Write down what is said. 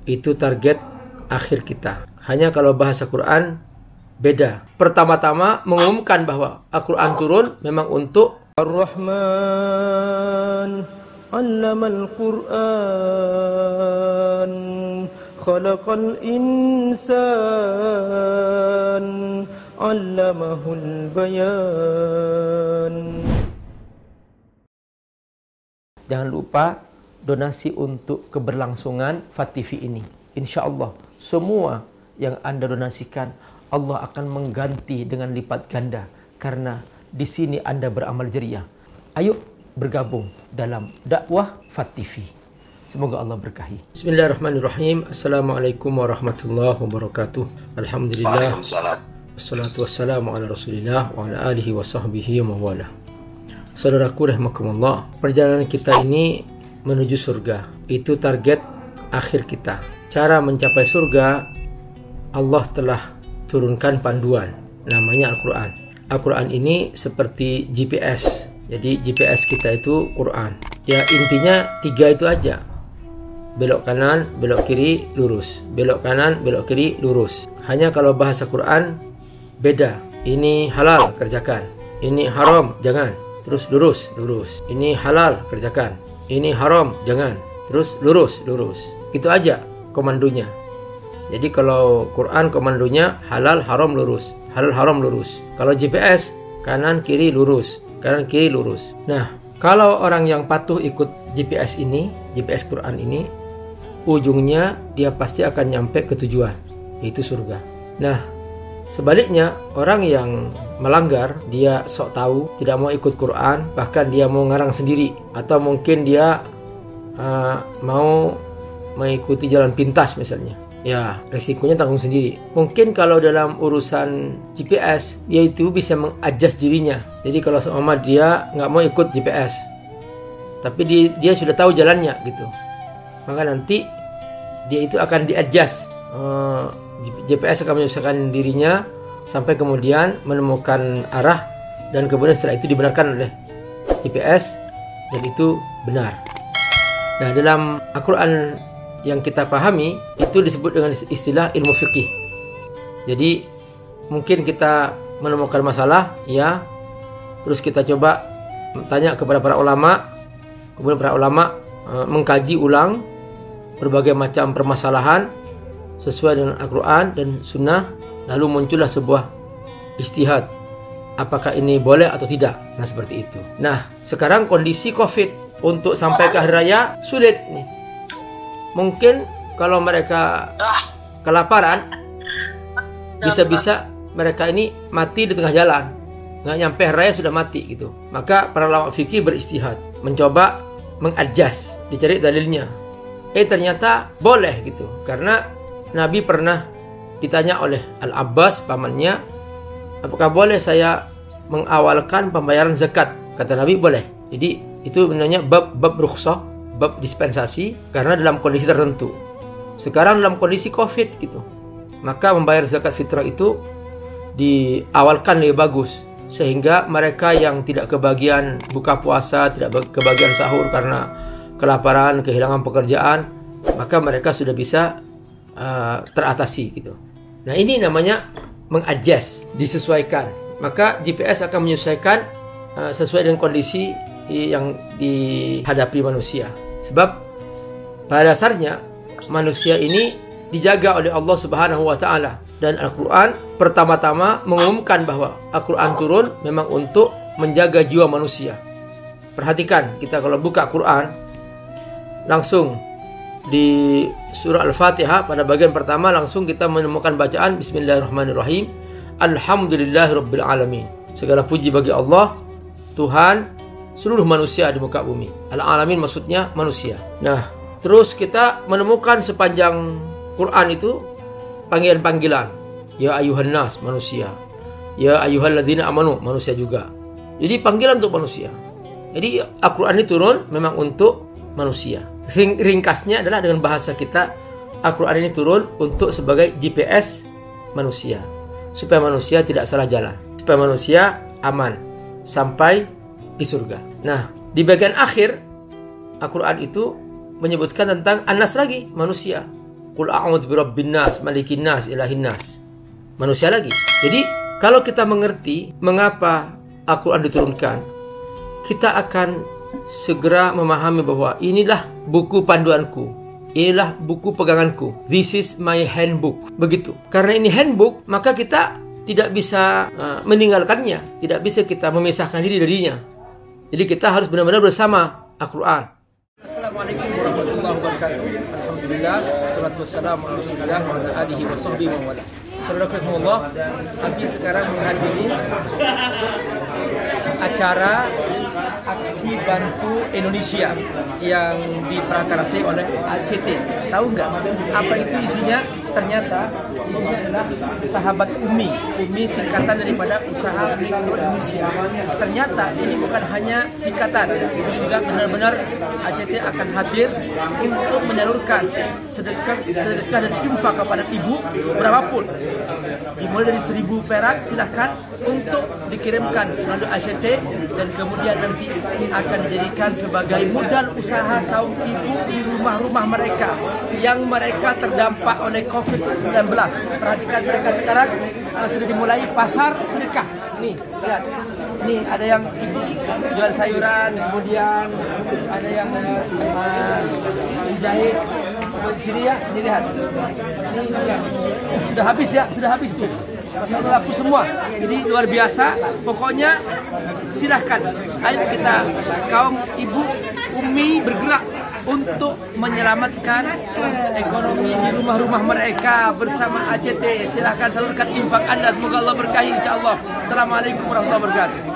itu target akhir kita. Hanya kalau bahasa Quran beda. Pertama-tama mengumumkan bahwa Al-Quran turun memang untuk Ar-Rahman 'allamal Qur'an khalaqal insan 'allamahul bayan. Jangan lupa donasi untuk keberlangsungan FAT-TV ini. Insya Allah semua yang Anda donasikan Allah akan mengganti dengan lipat ganda karena di sini Anda beramal jariah. Ayo bergabung dalam dakwah FAT-TV. Semoga Allah berkahi. Bismillahirrahmanirrahim. Assalamualaikum warahmatullahi wabarakatuh. Alhamdulillah. Wassalatu wassalamu ala Rasulillah wa ala alihi wa sahbihi wa mawala. Saudaraku rahimakumullah, perjalanan kita ini menuju surga. Itu target akhir kita. Cara mencapai surga, Allah telah turunkan panduan, namanya Al-Quran. Al-Quran ini seperti GPS. Jadi GPS kita itu Quran. Ya intinya 3 itu aja. Belok kanan, belok kiri, lurus. Belok kanan, belok kiri, lurus. Hanya kalau bahasa Quran beda. Ini halal, kerjakan. Ini haram, jangan. Terus lurus, lurus. Ini halal, kerjakan. Ini haram, jangan. Terus lurus, lurus. Itu aja komandonya. Jadi kalau Quran komandonya halal, haram, lurus. Halal, haram, lurus. Kalau GPS, kanan, kiri, lurus. Kanan, kiri, lurus. Nah, kalau orang yang patuh ikut GPS ini, GPS Quran ini, ujungnya dia pasti akan nyampe ke tujuan, yaitu surga. Nah, sebaliknya, orang yang melanggar, dia sok tahu, tidak mau ikut Quran, bahkan dia mau ngarang sendiri, atau mungkin dia mau mengikuti jalan pintas misalnya. Ya, resikonya tanggung sendiri. Mungkin kalau dalam urusan GPS, dia itu bisa mengadjust dirinya. Jadi kalau seumpama dia nggak mau ikut GPS, tapi dia sudah tahu jalannya gitu, maka nanti dia itu akan diadjust. GPS akan menyusahkan dirinya sampai kemudian menemukan arah, dan kemudian setelah itu dibenarkan oleh GPS dan itu benar. Nah, dalam Al-Quran yang kita pahami itu disebut dengan istilah ilmu fikih. Jadi mungkin kita menemukan masalah, ya, terus kita coba tanya kepada para ulama, kemudian para ulama mengkaji ulang berbagai macam permasalahan sesuai dengan Al-Quran dan Sunnah, lalu muncullah sebuah ijtihad. Apakah ini boleh atau tidak? Nah, seperti itu. Nah, sekarang kondisi COVID untuk sampai ke hari raya sulit nih. Mungkin kalau mereka kelaparan, bisa-bisa mereka ini mati di tengah jalan, nggak nyampe hari raya sudah mati gitu. Maka para ulama fikih beristihad, mencoba mengadjust, dicari dalilnya. Ternyata boleh gitu, karena Nabi pernah ditanya oleh Al-Abbas pamannya, apakah boleh saya mengawalkan pembayaran zakat? Kata Nabi boleh. Jadi itu namanya bab rukhsah, bab dispensasi, karena dalam kondisi tertentu. Sekarang dalam kondisi COVID gitu, maka membayar zakat fitrah itu diawalkan lebih bagus, sehingga mereka yang tidak kebagian buka puasa, tidak kebagian sahur karena kelaparan, kehilangan pekerjaan, maka mereka sudah bisa teratasi gitu. Nah, ini namanya mengadjust, disesuaikan. Maka GPS akan menyesuaikan sesuai dengan kondisi yang dihadapi manusia. Sebab pada dasarnya manusia ini dijaga oleh Allah Subhanahu wa taala, dan Al-Qur'an pertama-tama mengumumkan bahwa Al-Qur'an turun memang untuk menjaga jiwa manusia. Perhatikan, kita kalau buka Quran langsung di surah Al-Fatihah pada bagian pertama langsung kita menemukan bacaan Bismillahirrahmanirrahim. Alhamdulillahirabbil alamin. Segala puji bagi Allah, Tuhan seluruh manusia di muka bumi. Al-alamin maksudnya manusia. Nah, terus kita menemukan sepanjang Quran itu panggilan-panggilan. Ya ayuhan nas, manusia. Ya ayyuhalladzina amanu, manusia juga. Jadi panggilan untuk manusia. Jadi Al-Quran ini turun memang untuk manusia. Ringkasnya adalah dengan bahasa kita, Al-Quran ini turun untuk sebagai GPS manusia, supaya manusia tidak salah jalan, supaya manusia aman sampai di surga. Nah, di bagian akhir Al-Quran itu menyebutkan tentang An-Nas lagi, manusia. Qul a'udzu birabbin nas, malikin nas, ilahin nas. Manusia lagi. Jadi, kalau kita mengerti mengapa Al-Quran diturunkan, kita akan segera memahami bahwa inilah buku panduanku, inilah buku peganganku. This is my handbook. Begitu. Karena ini handbook, maka kita tidak bisa meninggalkannya, tidak bisa kita memisahkan diri darinya. Jadi kita harus benar-benar bersama Al-Quran. Assalamualaikum warahmatullahi wabarakatuh. Alhamdulillah, salatu wassalamu ala Rasulillah wa ala alihi wa sahbihi wa wala. Saudara-saudara, Abi sekarang menghadiri acara Aksi Bantu Indonesia yang diprakarsai oleh ACT. Tahu nggak apa itu isinya? Ternyata ini adalah Sahabat Umi. Umi singkatan daripada Usaha Mikro Indonesia. Ternyata ini bukan hanya singkatan, juga benar-benar ACT akan hadir untuk menyalurkan sedekah dan infak kepada ibu berapapun. Dimulai dari 1.000 perak, silahkan untuk dikirimkan melalui ACT dan kemudian nanti akan dijadikan sebagai modal usaha kaum ibu di rumah-rumah mereka yang mereka terdampak oleh COVID-19. Perhatikan mereka sekarang sudah dimulai pasar sedekah. Nih, lihat. Nih ada yang ibu jual sayuran, kemudian ada yang jahit. Di sini ya, ini lihat. Ini ya. Sudah habis ya, sudah habis tuh. Masalah laku semua. Jadi luar biasa. Pokoknya silahkan. Ayo kita kaum ibu Umi bergerak untuk menyelamatkan ekonomi di rumah-rumah mereka bersama ACT. Silahkan salurkan infak Anda. Semoga Allah berkahi, insya Allah. Assalamualaikum warahmatullahi wabarakatuh.